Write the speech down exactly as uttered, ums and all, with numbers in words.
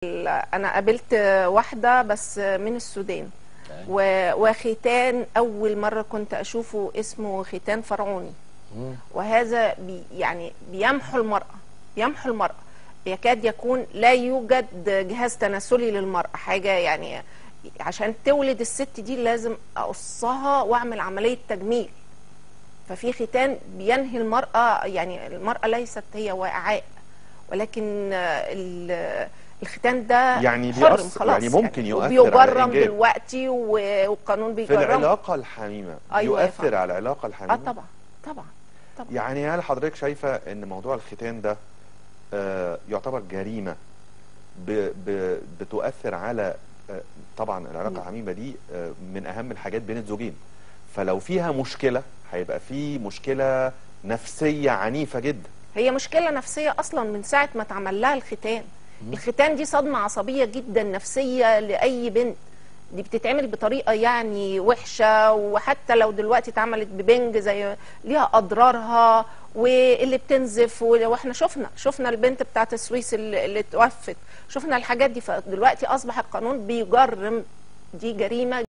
انا قابلت واحده بس من السودان، وختان اول مره كنت اشوفه اسمه ختان فرعوني. وهذا بي يعني بيمحو المراه بيمحو المراه يكاد يكون لا يوجد جهاز تناسلي للمراه، حاجه يعني عشان تولد الست دي لازم اقصها واعمل عمليه تجميل. ففي ختان بينهي المراه، يعني المراه ليست هي وعاء، ولكن الختان ده يعني حرم خلاص، يعني ممكن يعني يؤثر على وبيجرم الإنجاب دلوقتي والقانون بيجرم في العلاقة الحميمة. أيوة يؤثر على العلاقة الحميمة. اه طبعا طبعا طبعا. يعني هل حضرتك شايفة ان موضوع الختان ده آه يعتبر جريمة ب ب بتؤثر على آه طبعا العلاقة الحميمة دي آه من اهم الحاجات بين الزوجين، فلو فيها مشكلة هيبقى في مشكلة نفسية عنيفة جدا. هي مشكلة نفسية اصلا من ساعة ما اتعمل لها الختان. الختان دي صدمة عصبية جدا نفسية لأي بنت، دي بتتعمل بطريقة يعني وحشة، وحتى لو دلوقتي اتعملت ببنج زي ليها أضرارها واللي بتنزف. واحنا شفنا شفنا البنت بتاعت السويس اللي, اللي توفت، شفنا الحاجات دي. فدلوقتي أصبح القانون بيجرم، دي جريمة.